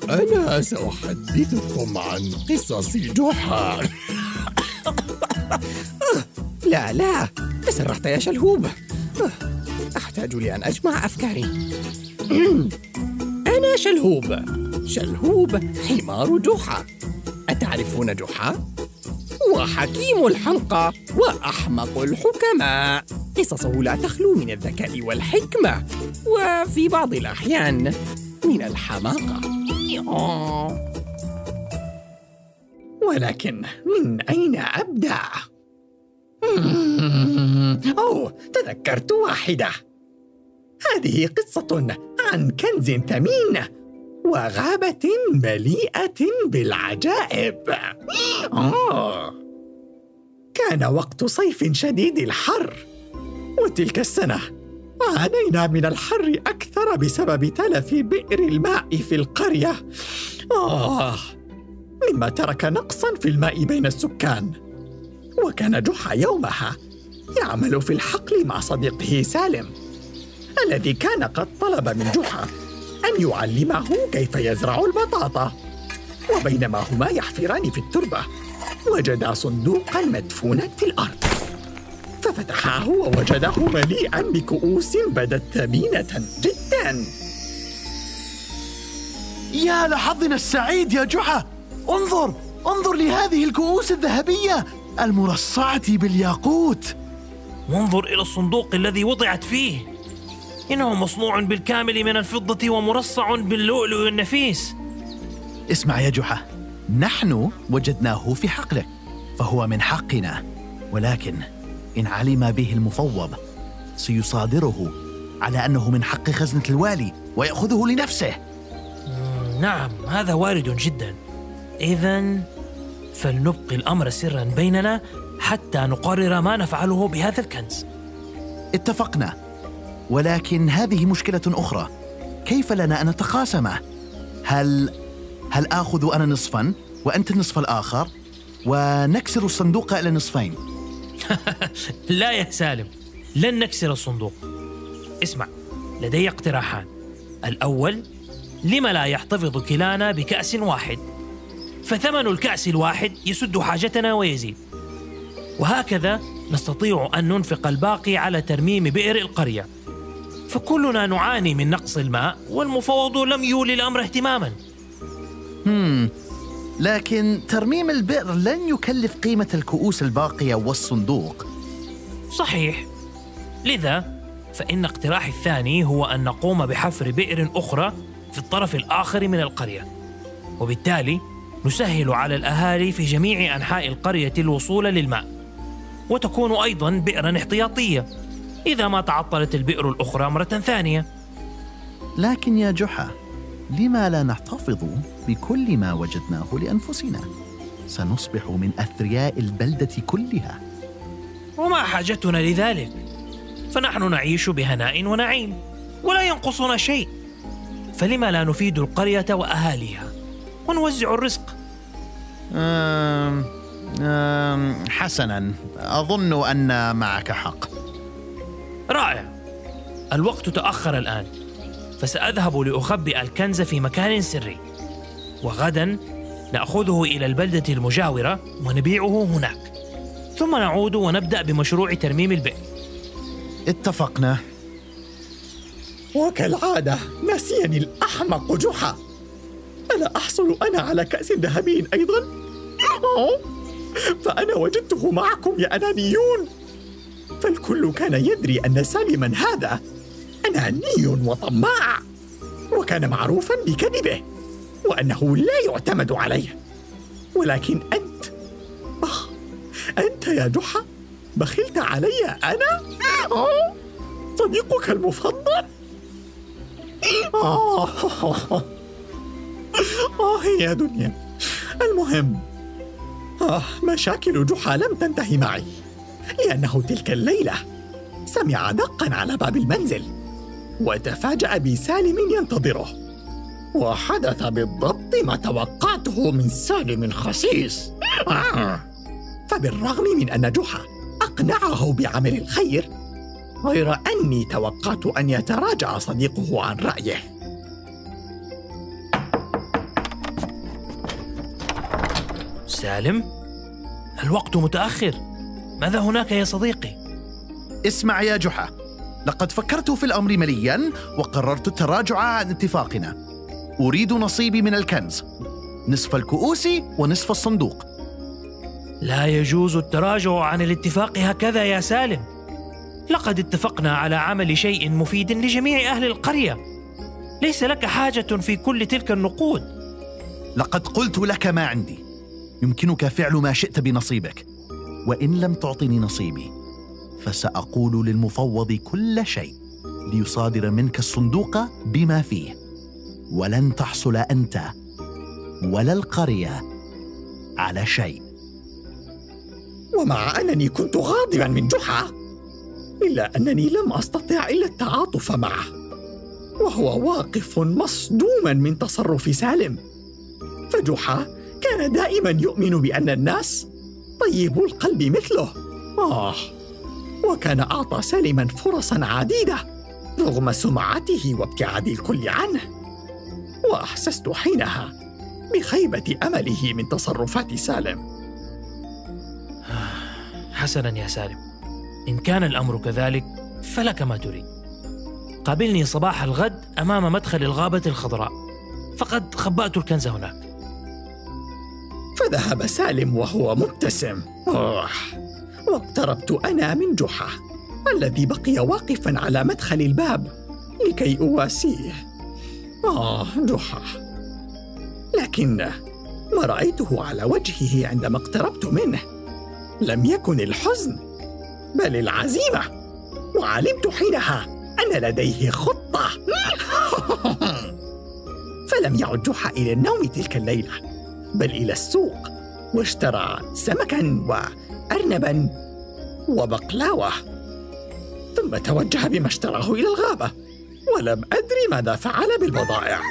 أنا سأحدثكم عن قصص جحا. لا تسرعت يا شلهوب. أحتاج لأن أجمع أفكاري. أنا شلهوب حمار جحا. أتعرفون جحا؟ هو حكيم الحمقى وأحمق الحكماء. قصصه لا تخلو من الذكاء والحكمة، وفي بعض الأحيان من الحماقة. ولكن من أين أبدأ؟ تذكرت واحدة. هذه قصة عن كنز ثمين وغابة مليئة بالعجائب. كان وقت صيف شديد الحر، وتلك السنة عانينا من الحر أكثر بسبب تلف بئر الماء في القرية، مما ترك نقصاً في الماء بين السكان. وكان جحا يومها يعمل في الحقل مع صديقه سالم، الذي كان قد طلب من جحا أن يعلمه كيف يزرع البطاطا. وبينما هما يحفران في التربة، وجدا صندوقاً مدفوناً في الأرض، ففتحاه ووجده مليئاً بكؤوس بدت ثمينة جداً. يا لحظنا السعيد يا جحا، انظر لهذه الكؤوس الذهبية المرصعة بالياقوت. وانظر إلى الصندوق الذي وضعت فيه، إنه مصنوع بالكامل من الفضة ومرصع باللؤلؤ النفيس. اسمع يا جحا، نحن وجدناه في حقلك، فهو من حقنا، ولكن إن علم به المفوض سيصادره على أنه من حق خزنة الوالي ويأخذه لنفسه. نعم، هذا وارد جدا. إذن فلنبقي الأمر سرا بيننا حتى نقرر ما نفعله بهذا الكنز. اتفقنا، ولكن هذه مشكلة أخرى. كيف لنا أن نتقاسمه؟ هل آخذ أنا نصفاً وأنت النصف الآخر ونكسر الصندوق إلى نصفين؟ لا يا سالم، لن نكسر الصندوق. اسمع، لدي اقتراحان. الأول، لما لا يحتفظ كلانا بكأس واحد، فثمن الكأس الواحد يسد حاجتنا ويزيد، وهكذا نستطيع أن ننفق الباقي على ترميم بئر القرية، فكلنا نعاني من نقص الماء والمفوض لم يولي الأمر اهتماما. لكن ترميم البئر لن يكلف قيمة الكؤوس الباقية والصندوق. صحيح، لذا فإن اقتراحي الثاني هو أن نقوم بحفر بئر أخرى في الطرف الآخر من القرية، وبالتالي نسهل على الأهالي في جميع أنحاء القرية الوصول للماء، وتكون أيضا بئرا احتياطية إذا ما تعطلت البئر الأخرى مرة ثانية. لكن يا جحا، لما لا نحتفظ بكل ما وجدناه لأنفسنا؟ سنصبح من أثرياء البلدة كلها. وما حاجتنا لذلك؟ فنحن نعيش بهناء ونعيم ولا ينقصنا شيء، فلما لا نفيد القرية وأهاليها ونوزع الرزق؟ حسناً، أظن أن معك حق. رائع. الوقت تأخر الآن، فسأذهب لأخبئ الكنز في مكان سري، وغدا نأخذه إلى البلدة المجاورة ونبيعه هناك، ثم نعود ونبدأ بمشروع ترميم البئر. اتفقنا. وكالعادة نسيني الأحمق جحا. ألا أحصل أنا على كأس ذهبي أيضا؟ فأنا وجدته معكم يا أنانيون. فالكل كان يدري أن سالما هذا أناني وطماع، وكان معروفا بكذبه وأنه لا يعتمد عليه. ولكن أنت يا جحا بخلت علي أنا، صديقك المفضل. يا دنيا. المهم، مشاكل جحا لم تنتهي معي، لأنه تلك الليلة سمع دقاً على باب المنزل، وتفاجأ بسالم ينتظره، وحدث بالضبط ما توقعته من سالم خسيس. فبالرغم من أن جحا أقنعه بعمل الخير، غير أني توقعت أن يتراجع صديقه عن رأيه. سالم، الوقت متأخر، ماذا هناك يا صديقي؟ اسمع يا جحا، لقد فكرت في الأمر مليا وقررت التراجع عن اتفاقنا. أريد نصيبي من الكنز، نصف الكؤوس ونصف الصندوق. لا يجوز التراجع عن الاتفاق هكذا يا سالم. لقد اتفقنا على عمل شيء مفيد لجميع أهل القرية. ليس لك حاجة في كل تلك النقود. لقد قلت لك ما عندي. يمكنك فعل ما شئت بنصيبك، وإن لم تعطني نصيبي فسأقول للمفوض كل شيء ليصادر منك الصندوق بما فيه، ولن تحصل أنت ولا القرية على شيء. ومع أنني كنت غاضبا من جحا، إلا أنني لم أستطع إلا التعاطف معه، وهو واقف مصدوما من تصرف سالم. فجحا كان دائما يؤمن بأن الناس طيبو القلب مثله. وكان أعطى سالما فرصا عديدة رغم سمعته وابتعاد الكل عنه. وأحسست حينها بخيبة أمله من تصرفات سالم. حسنا يا سالم، إن كان الأمر كذلك فلك ما تريد. قابلني صباح الغد أمام مدخل الغابة الخضراء، فقد خبأت الكنز هناك. فذهب سالم وهو مبتسم. واقتربت أنا من جحا الذي بقي واقفا على مدخل الباب لكي أواسيه. جحا، لكن ما رأيته على وجهه عندما اقتربت منه لم يكن الحزن بل العزيمة. وعلمت حينها أن لديه خطة. فلم يعد جحا إلى النوم تلك الليلة، بل إلى السوق، واشترى سمكا وأرنبا وبقلاوة، ثم توجه بما اشتراه إلى الغابة، ولم أدري ماذا فعل بالبضائع.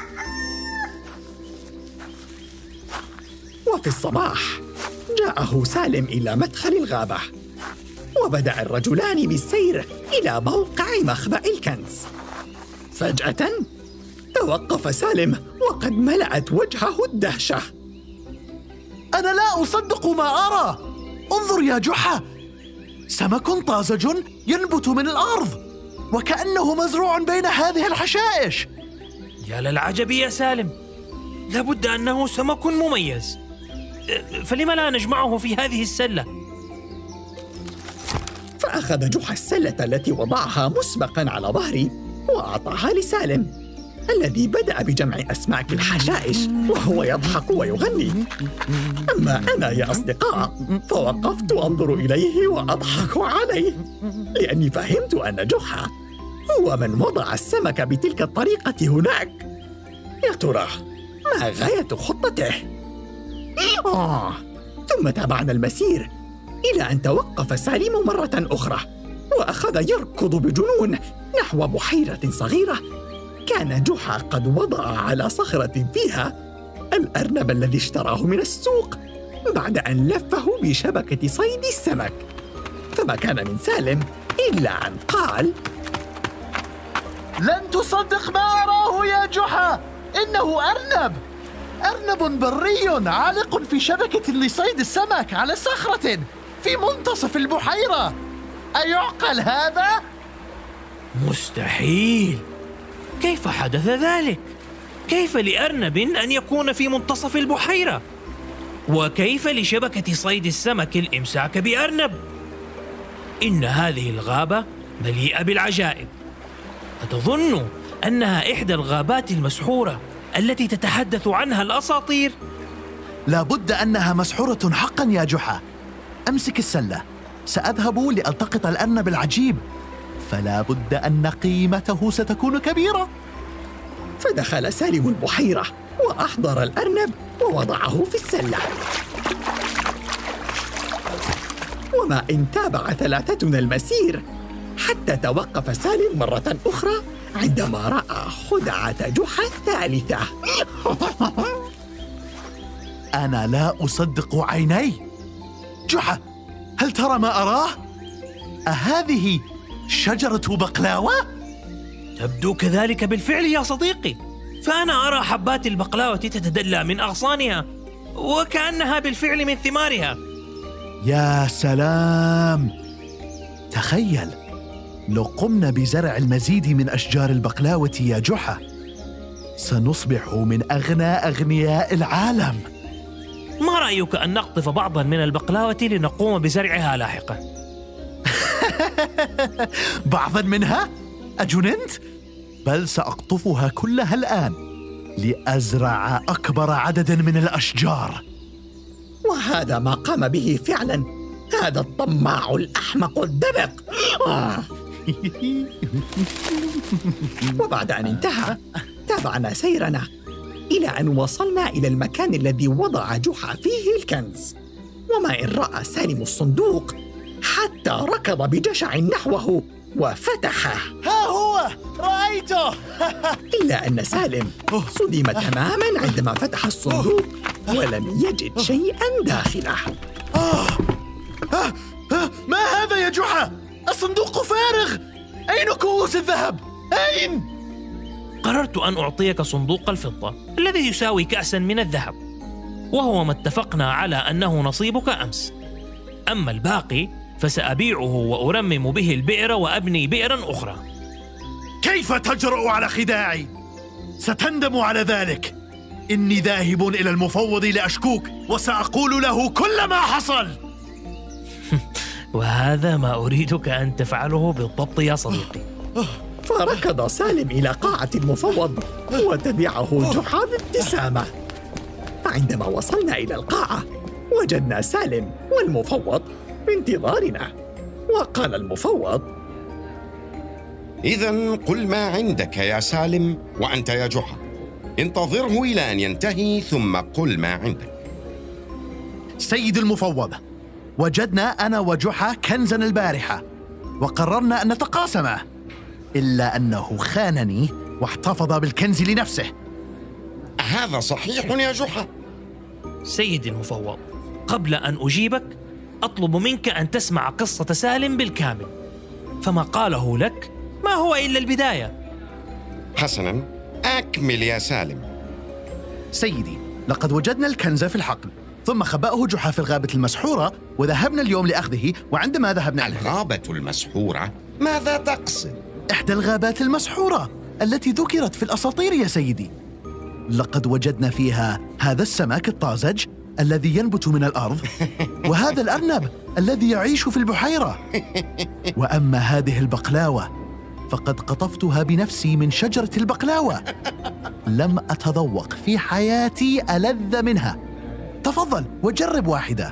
وفي الصباح جاءه سالم إلى مدخل الغابة، وبدأ الرجلان بالسير إلى موقع مخبأ الكنز. فجأة توقف سالم وقد ملأت وجهه الدهشة. أنا لا أصدق ما أرى. انظر يا جحا، سمك طازج ينبت من الأرض وكأنه مزروع بين هذه الحشائش. يا للعجب يا سالم، لابد أنه سمك مميز، فلما لا نجمعه في هذه السلة؟ فأخذ جحا السلة التي وضعها مسبقا على ظهري وأعطاها لسالم الذي بدأ بجمع أسماك الحشائش وهو يضحك ويغني. أما أنا يا أصدقاء فوقفت أنظر إليه وأضحك عليه، لأني فهمت أن جحا هو من وضع السمك بتلك الطريقة هناك. يا ترى ما غاية خطته؟ ثم تابعنا المسير إلى أن توقف سالم مرة أخرى وأخذ يركض بجنون نحو بحيرة صغيرة كان جحا قد وضع على صخرة فيها الأرنب الذي اشتراه من السوق بعد أن لفه بشبكة صيد السمك. فما كان من سالم إلا أن قال: لن تصدق ما أراه يا جحا، إنه أرنب بري عالق في شبكة لصيد السمك على صخرة في منتصف البحيرة. أيعقل هذا؟ مستحيل. كيف حدث ذلك؟ كيف لأرنب أن يكون في منتصف البحيرة؟ وكيف لشبكة صيد السمك الإمساك بأرنب؟ إن هذه الغابة مليئة بالعجائب. أتظن أنها إحدى الغابات المسحورة التي تتحدث عنها الأساطير؟ لابد أنها مسحورة حقا يا جحا. أمسك السلة، سأذهب لألتقط الأرنب العجيب، فلا بد أن قيمته ستكون كبيرة. فدخل سالم البحيرة وأحضر الأرنب ووضعه في السلة. وما إن تابع ثلاثتنا المسير حتى توقف سالم مرة أخرى عندما رأى خدعة جحا الثالثة. أنا لا أصدق عيني. جحا، هل ترى ما أراه؟ أهذه شجرة بقلاوة؟ تبدو كذلك بالفعل يا صديقي، فأنا أرى حبات البقلاوة تتدلى من أغصانها، وكأنها بالفعل من ثمارها. يا سلام! تخيل لو قمنا بزرع المزيد من أشجار البقلاوة يا جحا، سنصبح من أغنى أغنياء العالم. ما رأيك أن نقطف بعضا من البقلاوة لنقوم بزرعها لاحقا؟ بعضا منها؟ أجننت؟ بل سأقطفها كلها الآن لأزرع أكبر عدد من الأشجار. وهذا ما قام به فعلا هذا الطماع الأحمق الدبق. وبعد أن انتهى تابعنا سيرنا إلى أن وصلنا إلى المكان الذي وضع جحا فيه الكنز. وما إن رأى سالم الصندوق حتى ركض بجشع نحوه وفتحه. ها هو، رأيته. إلا أن سالم صدم تماماً عندما فتح الصندوق ولم يجد شيئاً داخله. ما هذا يا جحا؟ الصندوق فارغ. أين كؤوس الذهب؟ أين؟ قررت أن أعطيك صندوق الفضة الذي يساوي كأساً من الذهب، وهو ما اتفقنا على أنه نصيبك أمس. أما الباقي فسأبيعه وأرمم به البئر وأبني بئراً أخرى. كيف تجرؤ على خداعي؟ ستندم على ذلك. إني ذاهب إلى المفوض لأشكوك وسأقول له كل ما حصل. وهذا ما أريدك أن تفعله بالضبط يا صديقي. فركض سالم إلى قاعة المفوض وتبعه جحا بابتسامة. فعندما وصلنا إلى القاعة وجدنا سالم والمفوض بانتظارنا. وقال المفوض: إذن قل ما عندك يا سالم، وأنت يا جحا انتظره إلى أن ينتهي ثم قل ما عندك. سيد المفوض، وجدنا أنا وجحا كنزاً البارحة وقررنا أن نتقاسمه، إلا أنه خانني واحتفظ بالكنز لنفسه. هذا صحيح يا جحا؟ سيد المفوض، قبل أن أجيبك أطلب منك أن تسمع قصة سالم بالكامل، فما قاله لك ما هو إلا البداية. حسناً، أكمل يا سالم. سيدي، لقد وجدنا الكنز في الحقل، ثم خبأه جحا في الغابة المسحورة، وذهبنا اليوم لأخذه. وعندما ذهبنا الغابة المسحورة؟ ماذا تقصد؟ إحدى الغابات المسحورة التي ذكرت في الأساطير يا سيدي. لقد وجدنا فيها هذا السمك الطازج الذي ينبت من الأرض، وهذا الأرنب الذي يعيش في البحيرة. وأما هذه البقلاوة فقد قطفتها بنفسي من شجرة البقلاوة. لم أتذوق في حياتي ألذ منها. تفضل وجرب واحدة.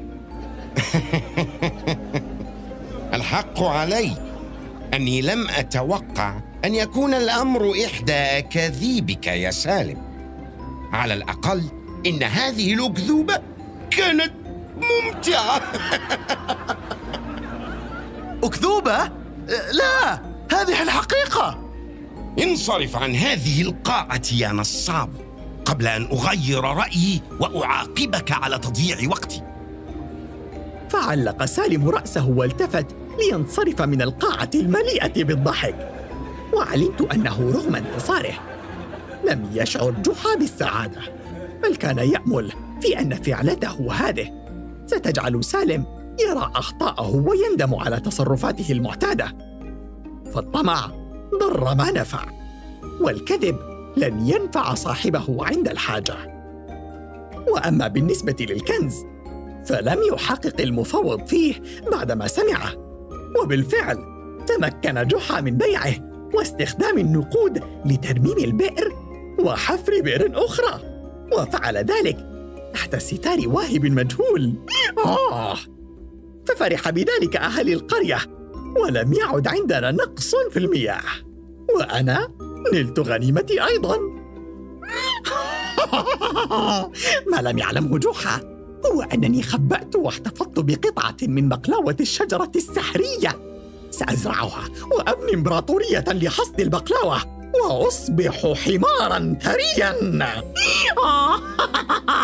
الحق علي أني لم أتوقع أن يكون الأمر إحدى أكاذيبك يا سالم. على الأقل إن هذه الأكذوبة كانت ممتعة. أكذوبة؟ لا، هذه الحقيقة. انصرف عن هذه القاعة يا نصاب قبل أن أغير رأيي وأعاقبك على تضييع وقتي. فعلق سالم رأسه والتفت لينصرف من القاعة المليئة بالضحك. وعلمت أنه رغم انتصاره لم يشعر جحا بالسعادة، بل كان يأمل في أن فعلته هذه ستجعل سالم يرى أخطاءه ويندم على تصرفاته المعتادة. فالطمع ضر ما نفع، والكذب لن ينفع صاحبه عند الحاجة. وأما بالنسبة للكنز فلم يحقق المفوض فيه بعدما سمعه، وبالفعل تمكن جحا من بيعه واستخدام النقود لترميم البئر وحفر بئر أخرى، وفعل ذلك تحت ستار واهب مجهول. ففرح بذلك أهل القرية، ولم يعد عندنا نقص في المياه، وأنا نلت غنيمتي أيضاً. ما لم يعلمه جحا هو أنني خبأت واحتفظت بقطعة من بقلاوة الشجرة السحرية. سأزرعها وأبني إمبراطورية لحصد البقلاوة وأصبح حماراً ثرياً.